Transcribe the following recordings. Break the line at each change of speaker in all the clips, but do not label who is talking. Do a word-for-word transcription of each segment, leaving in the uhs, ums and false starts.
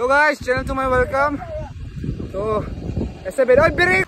तो guys channel to my welcome. तो ऐसे बेरा break.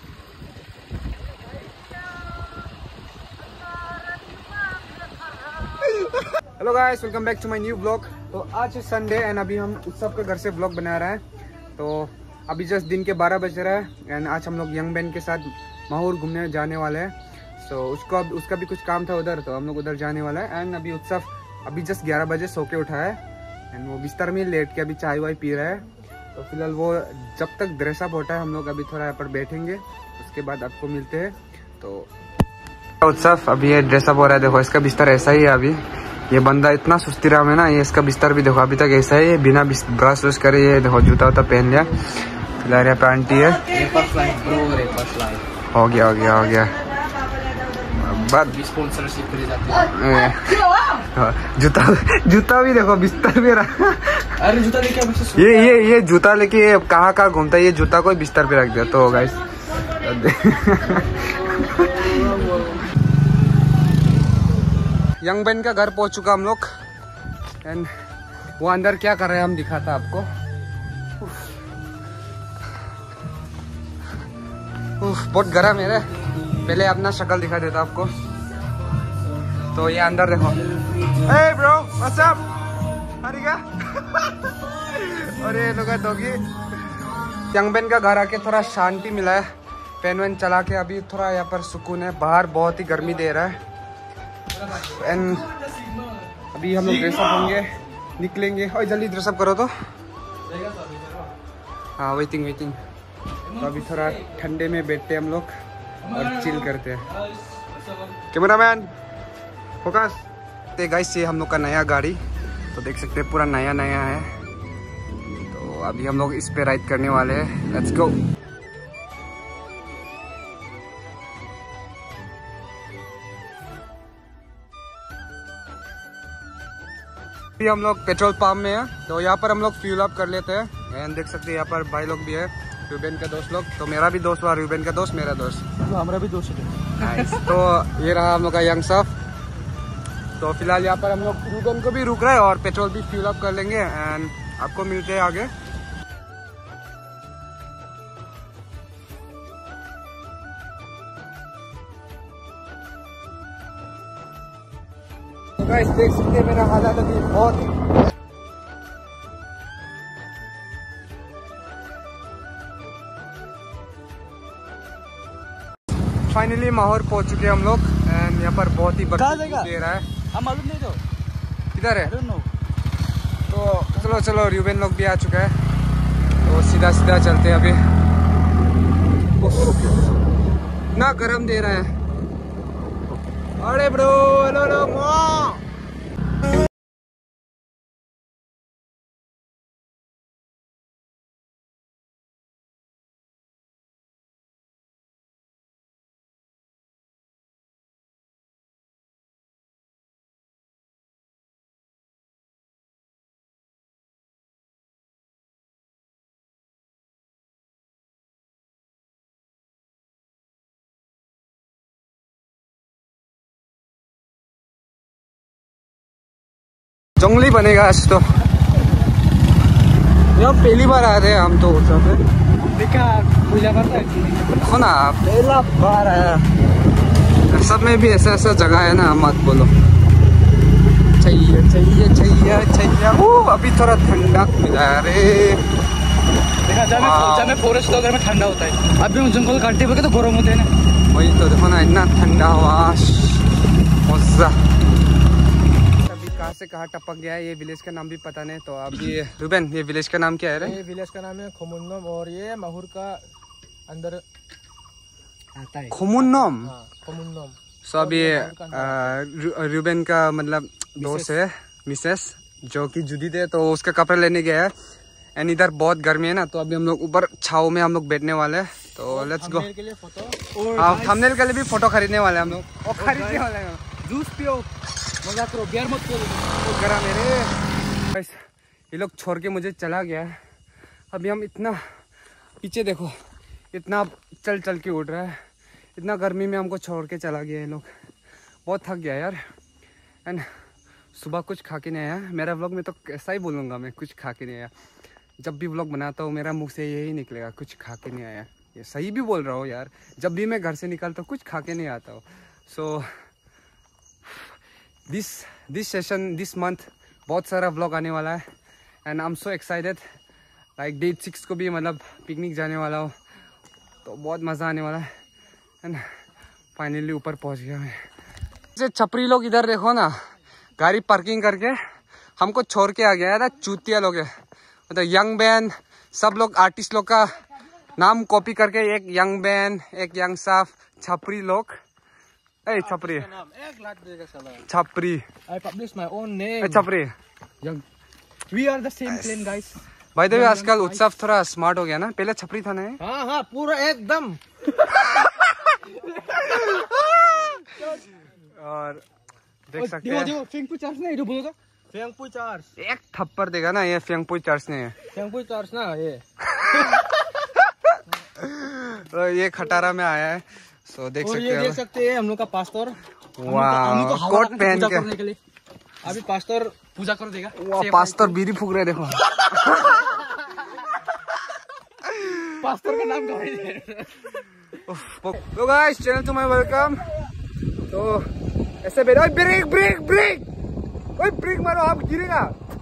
Hello guys, welcome back to my new blog. तो आज है संडे एंड अभी हम उत्सव के घर से ब्लॉग बना रहे हैं। तो अभी जस्ट दिन के बारह बज रहा है एंड आज हम लोग यंग बैंड के साथ माहौर घूमने जाने वाले हैं। सो so, उसको उसका भी कुछ काम था उधर, तो हम लोग उधर जाने वाला है। एंड अभी उत्सव अभी जस्ट ग्यारह बजे सो के उठा है एंड वो बिस्तर में लेट के अभी चाय वाय पी रहा है। तो फिलहाल वो जब तक ड्रेसअप होता है हम लोग अभी थोड़ा यहाँ पर बैठेंगे, उसके बाद आपको मिलते हैं। तो उत्सव अभी ये ड्रेसअप हो रहा है, देखो इसका बिस्तर ऐसा ही है। अभी ये बंदा इतना सुस्ती रहा है ना, ये इसका बिस्तर भी देखो अभी तक ऐसा ही है, बिना ब्रश व्रश करे। ये देखो जूता वूता पहन लिया। फिलहाल यहाँ पे आंटी है। हो गया हो गया हो गया जूता जूता भी देखो, बिस्तर भी रहा।
अरे जूता लेके
ये ये ये जूता लेके कहाँ कहाँ घूमता है, ये जूता कोई बिस्तर पे रख दिया। तो गाइस यंग बैंड का घर पहुंच चुका हम लोग एंड वो अंदर क्या कर रहे हैं हम दिखाता आपको। उफ, बहुत गर्म है रे। पहले अपना शक्ल दिखा देता आपको। तो ये अंदर देखो। Hey bro, what's up? हरिगा। अरे लोग दोगी यंग बैंड का घर आके थोड़ा शांति मिला है। फैन वैन चला के अभी थोड़ा यहाँ पर सुकून है। बाहर बहुत ही गर्मी दे रहा है एंड अभी हम लोग ड्रेसअप होंगे, निकलेंगे। और जल्दी ड्रेसअप करो तो। हाँ वेटिंग वेटिंग। तो अभी थोड़ा ठंडे में बैठते हैं हम लोग और चिल करते हैं। Cameraman focus. ते गाइस ये हम लोग का नया गाड़ी, तो देख सकते हैं पूरा नया नया है। तो अभी हम लोग इस पे राइड करने वाले हैं। Let's go. अभी हम लोग पेट्रोल पंप में हैं, तो यहाँ पर हम लोग फ्यूल अप कर लेते हैं। एंड देख सकते हैं यहाँ पर भाई लोग भी है, रूबेन का दोस्त लोग। तो मेरा भी दोस्त हुआ, रूबेन का दोस्त मेरा दोस्त,
तो हमारा भी दोस्त है।
तो ये रहा हम लोग का यंग सफ। तो फिलहाल यहाँ पर हम लोग रूबेन को भी रुक रहे हैं और पेट्रोल भी फ्यूल अप कर लेंगे एंड आपको मिलते हैं आगे। तो गाइस देख सकते हैं मेरा हालात अभी बहुत फाइनली माहौर पहुंच चुके हैं हम लोग एंड यहाँ पर बहुत ही बर्फ दे रहा है।
हम मालूम नहीं तो
किधर है। तो चलो चलो रूबेन लोग भी आ चुका है, तो सीधा सीधा चलते हैं। अभी ना गरम दे रहा है। अरे ब्रो हेलो हेलो। जंगली बनेगा आज तो। यहाँ पहली बार आ रहे हैं हम तो सब देखा पूजा करता है हो ना, पहला बार आया। सब में भी ऐसा ऐसा जगह है ना, मत बोलो। चाहिए चाहिए चाहिए चाहिए। वो अभी थोड़ा ठंडा मिला रे।
देखा जब में फॉरेस्ट वगैरह में ठंडा होता है, अभी हम जंगल काटते हुए तो गर्म होते हैं ना।
वही तो देखो ना, इतना ठंडा हवा मजा। कहाँ से कहाँ टपक गया है, ये विलेज का नाम भी पता नहीं। तो अब ये रूबेन, ये विलेज का नाम क्या है रे?
ये विलेज का नाम है खुमुन्नम और ये माहौर का अंदर आता है।
खुमुन्नम।
हाँ, खुमुन्नम।
सो अभी रूबेन का मतलब दोस्त है मिसेस, जो कि जुदी थे, तो उसका कपड़े लेने गया है एंड इधर बहुत गर्मी है ना, तो अभी हम लोग ऊपर छाव में हम लोग बैठने वाले हैं। तो लेट्स गो। हाँ, थंबनेल के लिए भी फोटो खरीदने वाले हैं हम लोग और खरीदने वाले हैं।
जूस पियो, मजा करो, बियर मत करो।
तो गरा मेरे ये लोग छोड़ के मुझे चला गया है। अभी हम इतना पीछे देखो, इतना चल चल के उड़ रहा है, इतना गर्मी में हमको छोड़ के चला गया ये लोग। बहुत थक गया यार। एंड सुबह कुछ खा के नहीं आया। मेरा व्लॉग में तो ऐसा ही बोलूँगा मैं, कुछ खा के नहीं आया। जब भी व्लॉग बनाता हूँ मेरा मुंह से यही निकलेगा, कुछ खा के नहीं आया। ये सही भी बोल रहा हूँ यार, जब भी मैं घर से निकलता हूँ कुछ खा के नहीं आता हूँ। So this this session this month बहुत सारा व्लॉग आने वाला है and I am so excited. Like date six को भी मतलब पिकनिक जाने वाला हूँ, तो बहुत मज़ा आने वाला है। एंड फाइनली ऊपर पहुँच गया मैं। जैसे छपरी लोग इधर देखो ना, गाड़ी पार्किंग करके हमको छोड़ के आ गया था। चूतिया लोग है, मतलब यंग बैन सब लोग आर्टिस्ट लोग का नाम कॉपी करके, एक यंग बैन, एक यंग साफ, छपरी लोग। ए छपरी छपरी
I publish my own name.
छपरी
Young. We are the same clan, guys.
भाई देवी आजकल उत्सव थोड़ा स्मार्ट हो गया ना, पहले छपरी था ना।
हाँ हाँ पूरा एकदम।
और देख सकते हैं
देखो फेंगपुई चार्ज ने जो बोलो तो फेंगपुई चार्ज
एक थप्पड़ देगा ना ये फेंगपुई चार्ज ने।
फेंगपुई चार्ज ना ये
तो ये खटारा में आया है, सो देख
और
सकते
ये
हैं।
देख सकते हैं हम लोग का पास्टर।
वाह कोट पहन के
अभी पास्टर पूजा कर देगा।
वाह पास्टर बीड़ी फूक रहे देखो।
पास्टर का नाम क्या?
तो guys channel to my welcome. तो ऐसे बैठो, ब्रेक ब्रेक ब्रेक, ओए ब्रेक मारो, आप गिरेगा।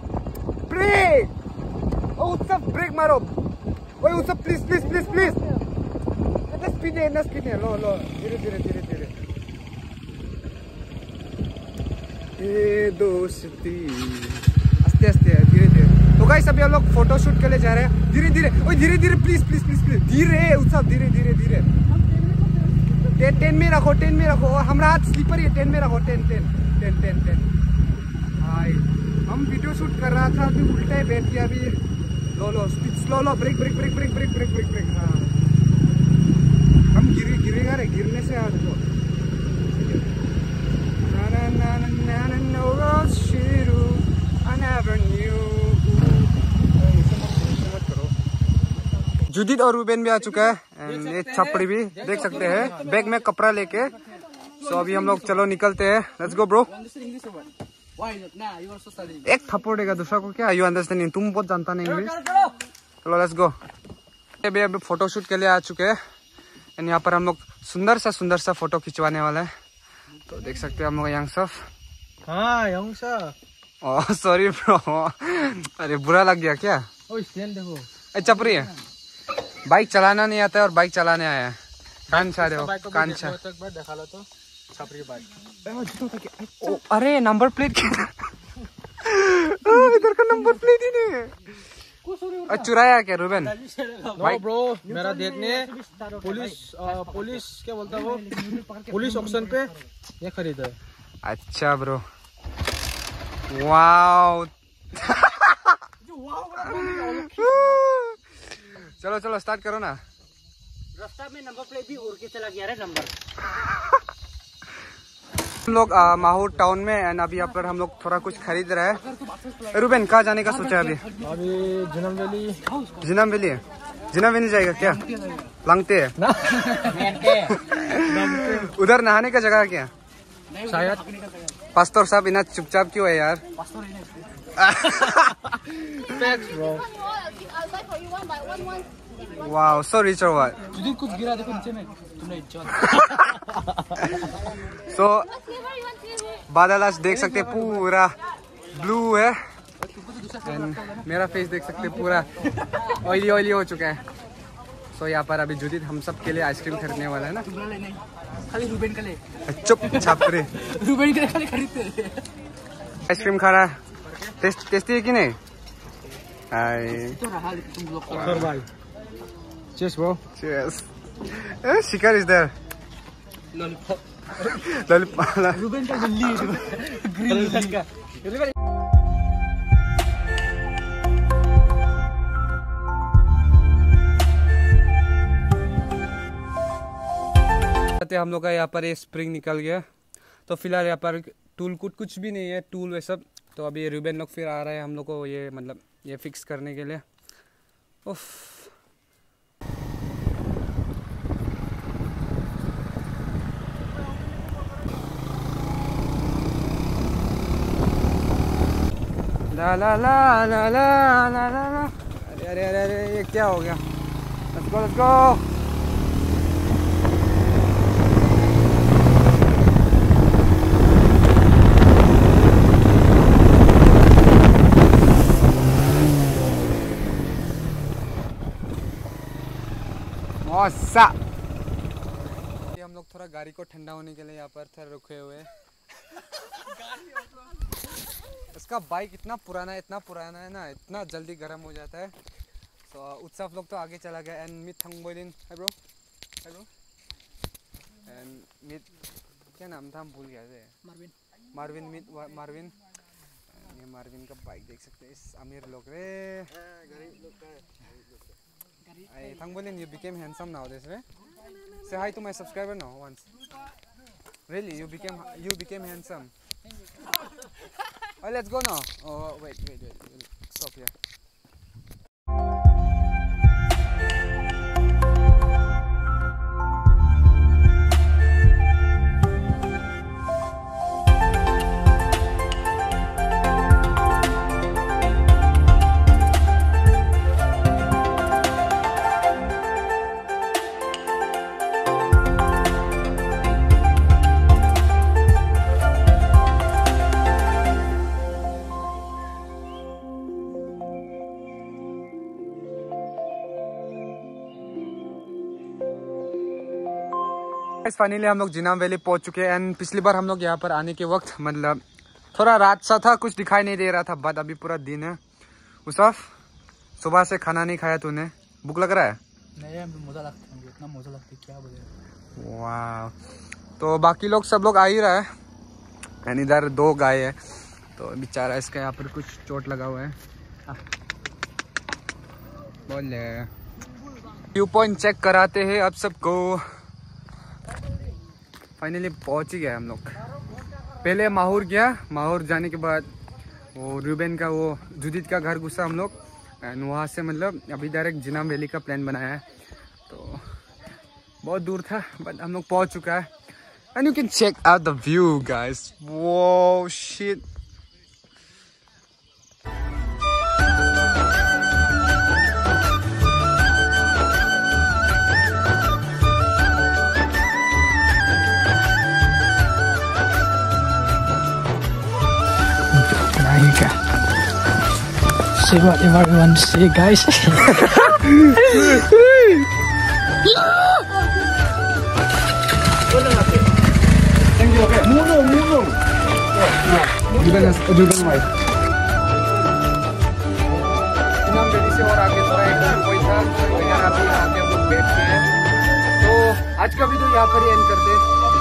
ब्रेक ओ उत्सव ब्रेक मारो, ओए Utsav please please please please. ना स्पीड है, ना स्पीड है, लो लो धीरे धीरे धीरे धीरे। ये दोस्ती आस्ते आस्ते धीरे धीरे। तो गाइस अभी हम लोग फोटो शूट के लिए जा रहे हैं, धीरे धीरे, ओए धीरे धीरे प्लीज प्लीज प्लीज प्लीज, धीरे उत्सव धीरे धीरे धीरे। टेन टेन में रखो, टेन में रखो, हमारा हाथ स्लीपर ही है, टेन में रखो, ten ten ten ten ten. हाय हम वीडियो शूट कर रहा था, अभी उल्टा ही बैठ गया। अभी लो लो स्पीड स्लो लो, break break break break break break break break. हाँ हम गिरे गिरेगा रे, गिरने से आ देखो। जुदित और रूबेन भी आ चुका है एंड ये छपड़ी भी देख सकते हैं बैग में कपड़ा लेके। सो अभी हम लोग चलो निकलते हैं, लेट्स गो ब्रो। एक थप्पड़ देगा दूसरा को क्या, यू अंडरस्टैंडिंग, तुम बहुत जानता नहीं इंग्लिश। चलो लेट्स गो। अभी अभी फोटो शूट के लिए आ चुके हैं एंड यहाँ पर हम लोग सुंदर सा सुंदर सा फोटो खिंचवाने वाला है। तो देख सकते हैं हम लोग यंग सफ।
हाँ यंग सा।
ओह सॉरी ब्रो, अरे बुरा लग गया क्या?
ओ स्टैंड देखो।
ए चपरी है, बाइक चलाना नहीं आता है और बाइक चलाने आया है। कांचा देखो कांचा।
देखा लो तो छपरी बाइक।
ओ अरे नंबर प्लेट इधर का नंबर प्लेट ही नहीं है। चुराया क्या रूबेन?
नो ब्रो, मेरा देखने पुलिस पुलिस क्या बोलता है वो, पुलिस ऑक्शन पे ये खरीदा है।
अच्छा ब्रो, वाओ। चलो चलो स्टार्ट करो ना।
रास्ता में नंबर प्लेट भी उड़ के चला गया रे नंबर।
हम लोग माहौर टाउन में एंड अभी यहाँ पर हम लोग थोड़ा कुछ खरीद रहे हैं। रूबेन कहाँ जाने का सोचा है अभी?
अभी जिनम वैली।
जिनम वैली है? जिनम वैली जाएगा क्या? लंगते है उधर नहाने का जगह है क्या
शायद?
पास्टर साहब इतना चुपचाप क्यों है यार? वाओ सो रिच और व्हाट?
जुदी कुछ गिरा देखो नीचे में, तुमने इज्जत।
सो बादल आज देख सकते पूरा ब्लू है एंड मेरा फेस देख सकते पूरा ऑयली ऑयली हो चुका है। सो so, यहाँ पर अभी जुदित हम सब के लिए आइसक्रीम खरीदने वाला है ना।
खाली रूबेन का ले।
चुप छापरे,
रूबेन के खाली खरीदते।
आइसक्रीम खा रहा है, टेस्ट टेस्टी है कि नहीं? हाय
भाई cheers bro.
cheers. eh, Shikar is there.
Lollipop.
Lollipop.
Ruben का गिल्ली ग्रीन का।
हम लोग का यहाँ पर ये स्प्रिंग निकल गया, तो फिलहाल यहाँ पर टूल कुछ कुछ भी नहीं है, टूल वे सब। तो अभी रूबेन लोग फिर आ रहे हैं हम लोग को ये मतलब ये फिक्स करने के लिए। उफ ला ला ला ला ला ला ला। अरे अरे अरे अरे ये क्या हो गया? Let's go let's go. मौसा हम लोग थोड़ा गाड़ी को ठंडा होने के लिए यहाँ पर थोड़ा रुके हुए हैं। इसका बाइक इतना पुराना इतना पुराना है ना, इतना जल्दी गर्म हो जाता है। तो उत्सव लोग तो आगे चला गया एंड मित थंगबोलिन है ब्रो है ब्रो एंड मित क्या नाम था हम भूल गए थे। मार्विन मार्विन मित मार्विन ये मार्विन का बाइक देख सकते हैं। इस अमीर लोग रे I Thangbolin, you became handsome nowadays, right? Say hi to my subscriber now once. Really, you became you became handsome. Oh, let's go now. Oh, wait, wait, wait. wait. Stop here. Finally हम लोग जिनाम valley पहुंच चुके हैं and पिछली बार हम लोग यहाँ पर आने के वक्त मतलब थोड़ा रात सा था, कुछ दिखाई नहीं दे रहा था, बट अभी पूरा दिन है। उसफ सुबह से खाना नहीं खाया तूने, भूख लग रहा है?
नहीं, मजा लगता है, इतना मजा लगता है क्या बोले।
वाह, तो बाकी लोग सब लोग आ ही रहा है एंड इधर दो गाय है तो बेचारा इसका यहाँ पर कुछ चोट लगा हुआ है। बोले व्यू पॉइंट चेक कराते हैं अब सबको। फाइनली पहुंच ही गया हम लोग। पहले माहौर गया, माहौर जाने के बाद वो रूबेन का वो जुदित का घर घुसा हम लोग एंड वहाँ से मतलब अभी डायरेक्ट जिनाम वैली का प्लान बनाया है। तो बहुत दूर था बट हम लोग पहुंच चुका है and you can check out the view guys. वो shit,
See what everyone see, guys.
आज का वीडियो यहाँ पर ही एंड करते हैं।